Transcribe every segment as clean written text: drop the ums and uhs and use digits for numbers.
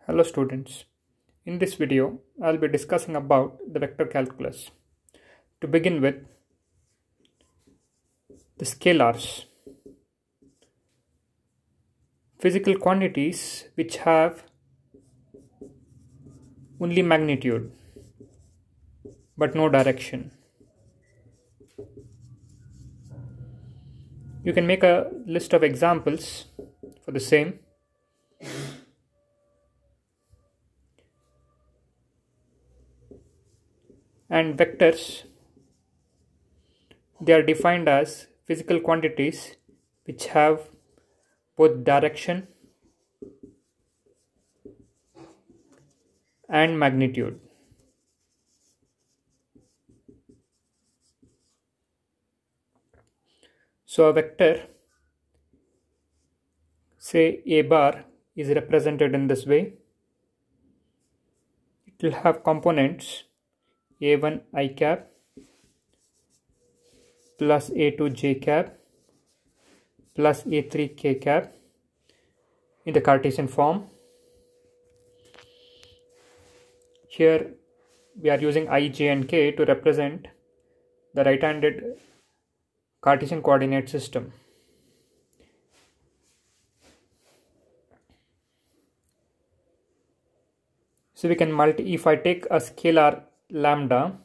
Hello students, in this video I will be discussing about the vector calculus. To begin with, the scalars, physical quantities which have only magnitude but no direction. You can make a list of examples for the same. And vectors, they are defined as physical quantities which have both direction and magnitude. So a vector, say A bar, is represented in this way. It will have components A1 I cap plus A2 j cap plus A3 k cap in the Cartesian form. Here we are using I, j and k to represent the right-handed Cartesian coordinate system. So we can if I take a scalar lambda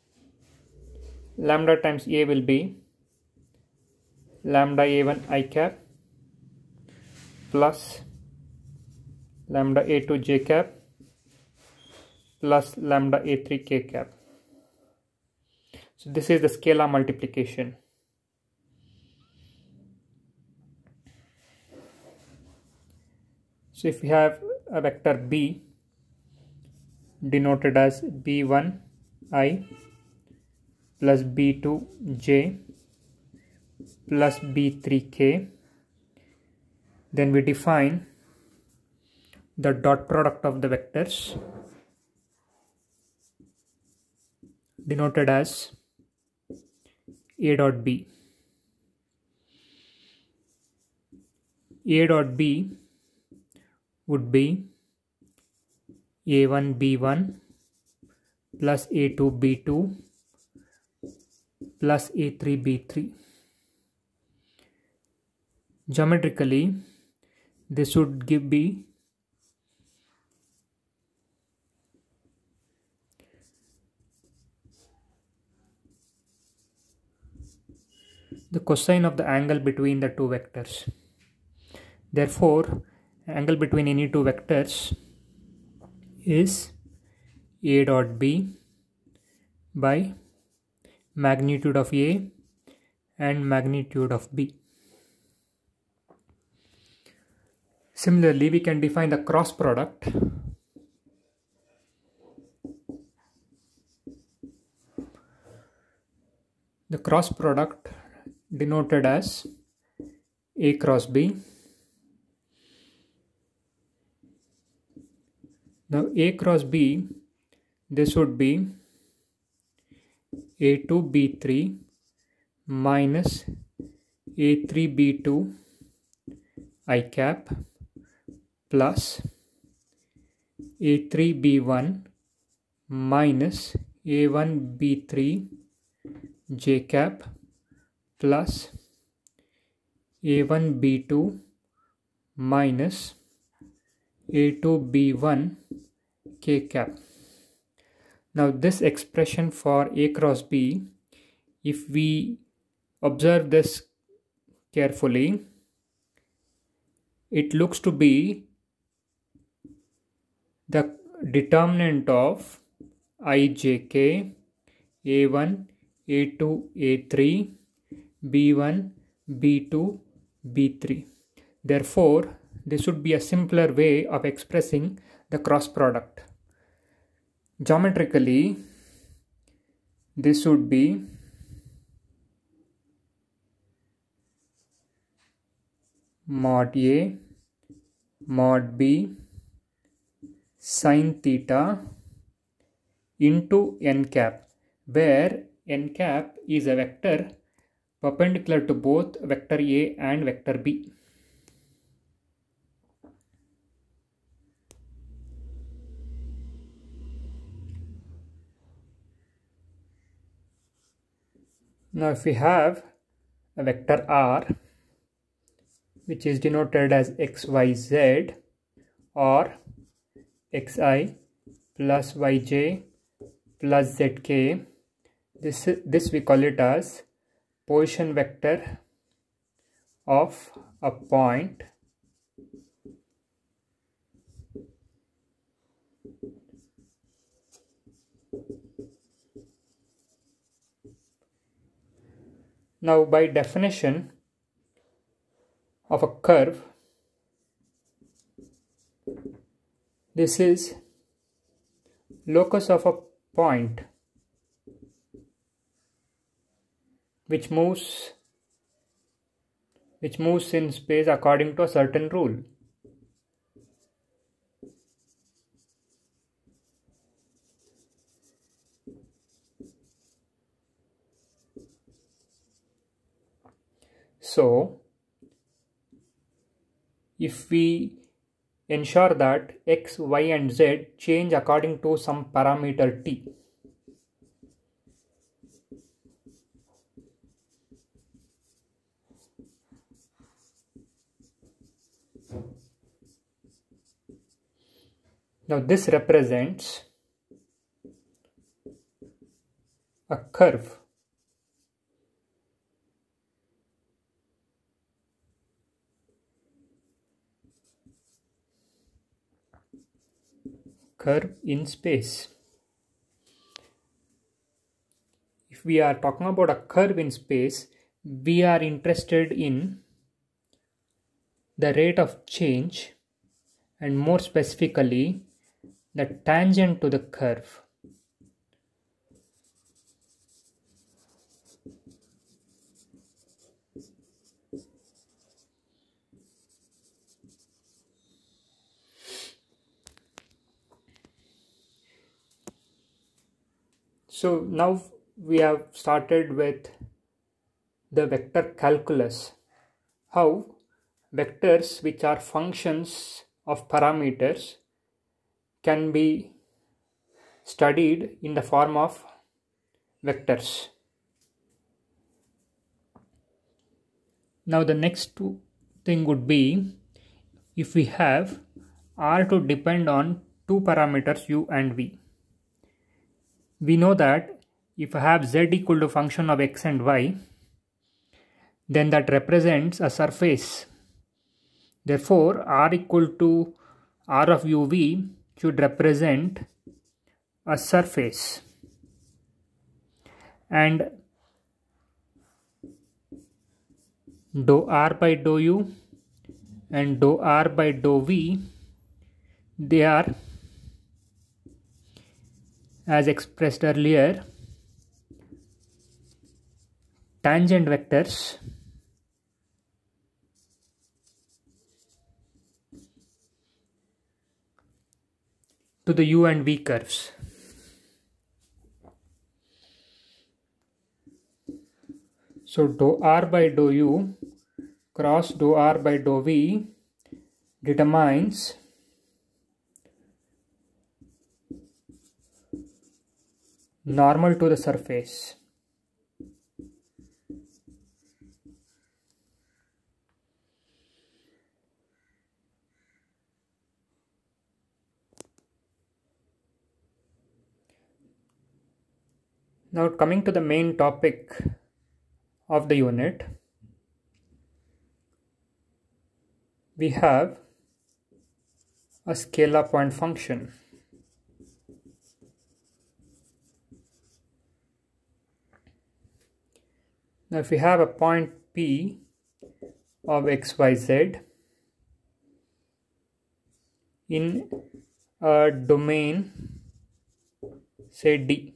times A will be lambda A1 I cap plus lambda A2 j cap plus lambda A3 k cap. So this is the scalar multiplication. So if we have a vector B denoted as B1I plus B2J plus B3K, then we define the dot product of the vectors denoted as A dot B. A dot B would be A1 B1 plus A2 B2 plus A3 B3. Geometrically, this would be the cosine of the angle between the two vectors. Therefore, angle between any two vectors is A dot B by magnitude of A and magnitude of B. Similarly, we can define the cross product denoted as A cross B. Now A cross B, this would be A2 B3 minus A3 B2 I cap plus A3 B1 minus A1 B3 j cap plus A1 B2 minus A2 B1 k cap. Now this expression for A cross B, if we observe this carefully, it looks to be the determinant of ijk, A1, A2, A3, B1, B2, B3. Therefore, this would be a simpler way of expressing the cross product. Geometrically, this would be mod A mod B sin theta into n cap, where n cap is a vector perpendicular to both vector A and vector B. Now if we have a vector r which is denoted as xyz or xi plus yj plus zk, this we call it as position vector of a point Now by definition of a curve, this is locus of a point which moves in space according to a certain rule. So if we ensure that x, y and z change according to some parameter t, now this represents a curve in space. If we are talking about a curve in space, we are interested in the rate of change and more specifically the tangent to the curve. So now we have started with the vector calculus, how vectors which are functions of parameters can be studied in the form of vectors. Now the next thing would be, if we have R to depend on two parameters u and v. We know that if I have z equal to function of x and y, then that represents a surface. Therefore, R equal to R of uv should represent a surface. And dou R by dou u and dou R by dou v, they are, as expressed earlier, tangent vectors to the u and v curves. So dou R by dou u cross dou R by dou v determines normal to the surface. Now coming to the main topic of the unit, we have a scalar point function. Now if we have a point P of xyz in a domain, say D.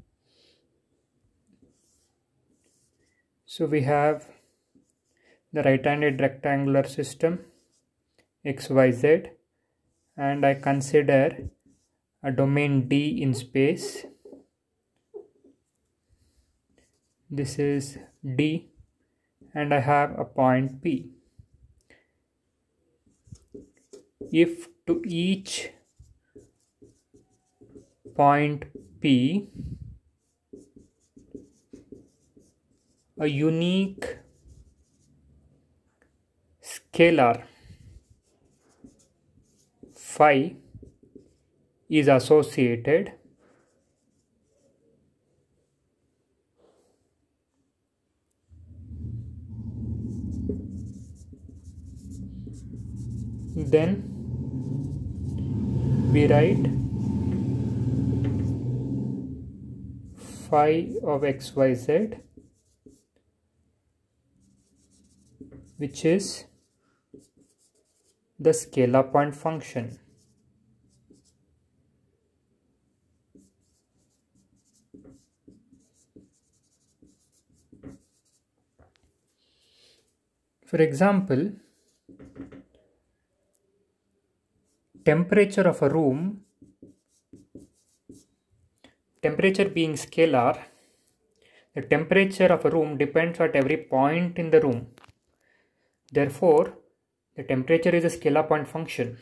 So we have the right-handed rectangular system xyz, and I consider a domain D in space. This is D and I have a point P. If to each point P a unique scalar phi is associated then we write phi of xyz, which is the scalar point function. For example, temperature of a room, temperature being scalar, the temperature of a room depends at every point in the room. Therefore, the temperature is a scalar point function.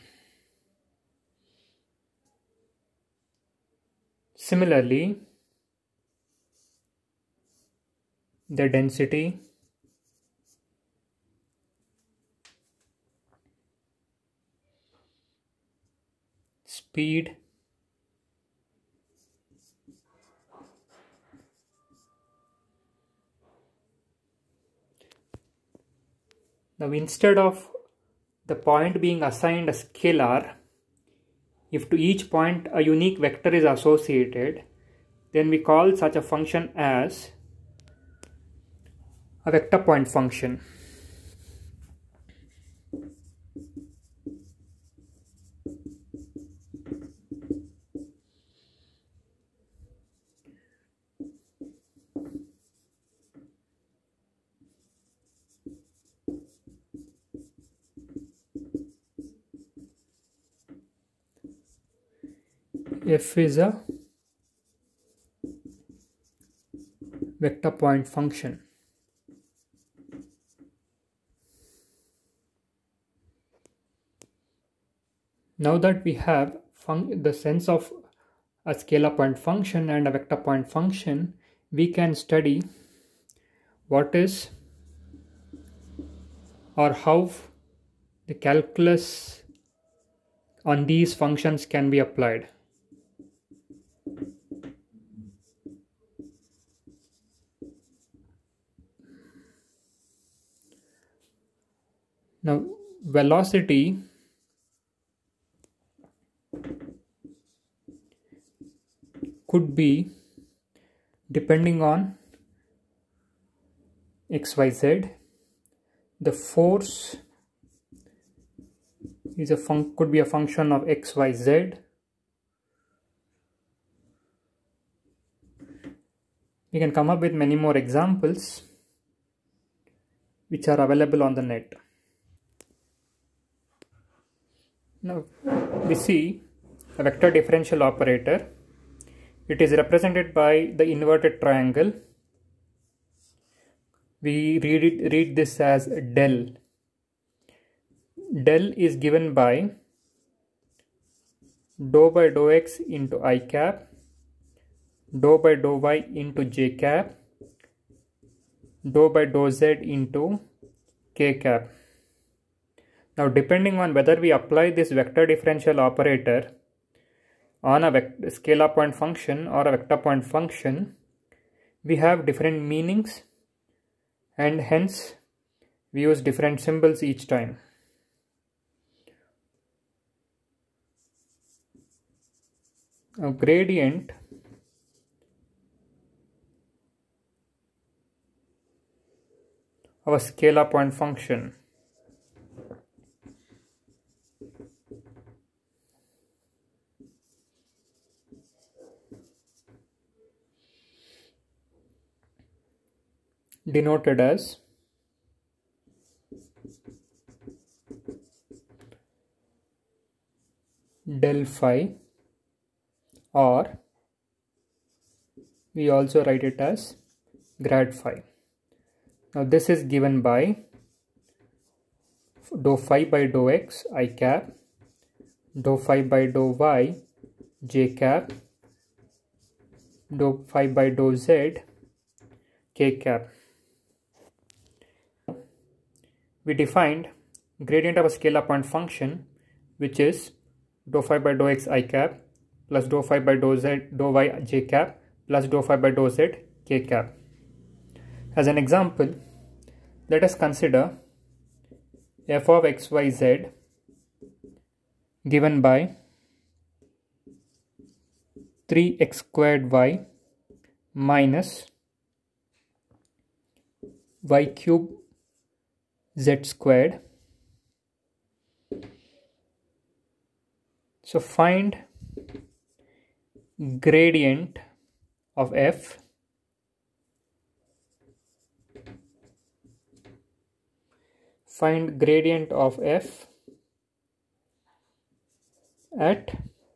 Similarly, the density, speed, now instead of the point being assigned a scalar, if to each point a unique vector is associated, then we call such a function as a vector point function. F is a vector point function. Now that we have the sense of a scalar point function and a vector point function, we can study what is or how the calculus on these functions can be applied. Now, velocity could be depending on xyz. The force is could be a function of xyz. We can come up with many more examples which are available on the net. Now we see a vector differential operator. It is represented by the inverted triangle. We read this as del. Del is given by dou by dou x into I cap, dou by dou y into j cap, dou by dou z into k cap. Now, depending on whether we apply this vector differential operator on a scalar point function or a vector point function, we have different meanings, and hence we use different symbols each time. A gradient of a scalar point function denoted as del phi, or we also write it as grad phi. Now this is given by dou phi by dou x I cap, dou phi by dou y j cap, dou phi by dou z k cap. we defined gradient of a scalar point function, which is dou phi by dou x I cap plus dou phi by dou z dou y j cap plus dou phi by dou z k cap. As an example, let us consider f of xyz given by 3x squared y minus y cube z squared. So find gradient of f at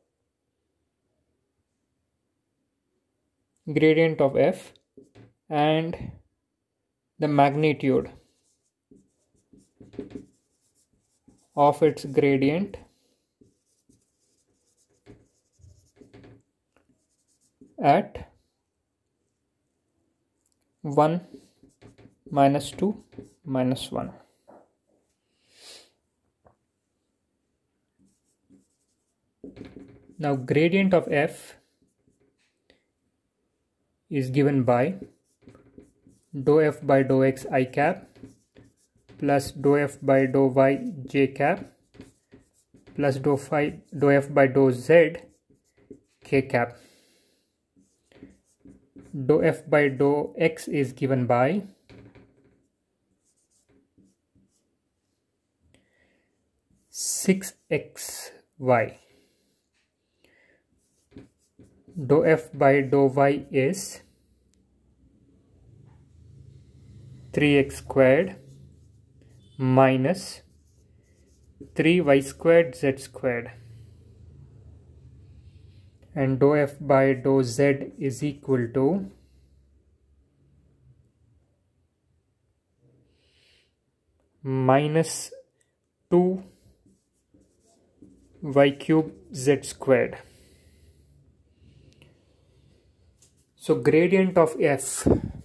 and the magnitude of its gradient at 1 minus 2 minus 1. Now gradient of f is given by dou f by dou x I cap plus dou f by dou y j cap plus dou f by dou z k cap. Dou f by dou x is given by six xy. Dou f by dou y is 3x squared minus 3y squared z squared, and dou f by dou z is equal to minus 2y cube z squared. So gradient of f,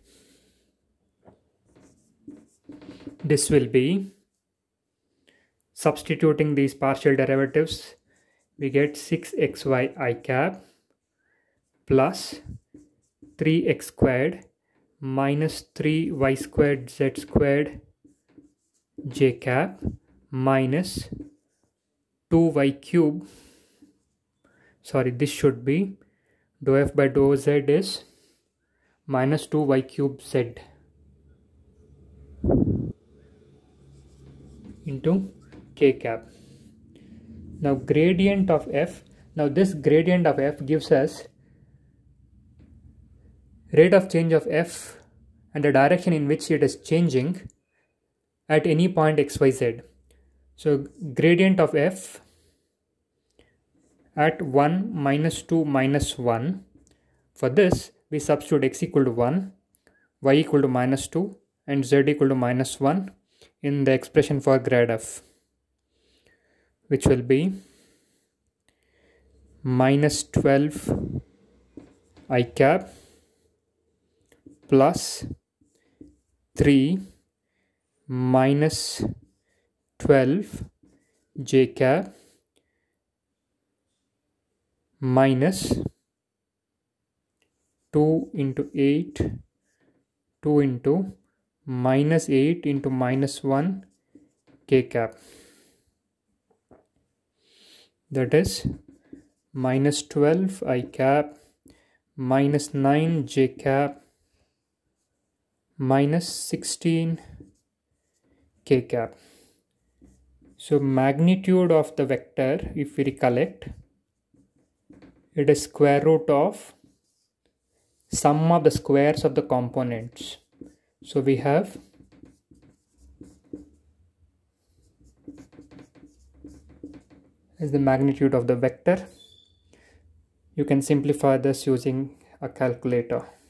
this will be, substituting these partial derivatives, we get 6xy I cap plus 3x squared minus 3y squared z squared j cap minus 2y cube, sorry, this should be dou f by dou z is minus 2y cube z into k cap. Now gradient of f, now this gradient of f gives us rate of change of f and the direction in which it is changing at any point xyz. So gradient of f at 1 minus 2 minus 1, for this we substitute x equal to 1, y equal to minus 2 and z equal to minus 1 in the expression for grad f, which will be minus 12 I cap plus 3 minus 12 j cap minus 2 into 8, 2 into minus 8 into minus 1 k cap. That is minus 12 I cap minus 9 j cap minus 16 k cap. So magnitude of the vector, if we recollect, it is square root of sum of the squares of the components. So we have as the magnitude of the vector. You can simplify this using a calculator.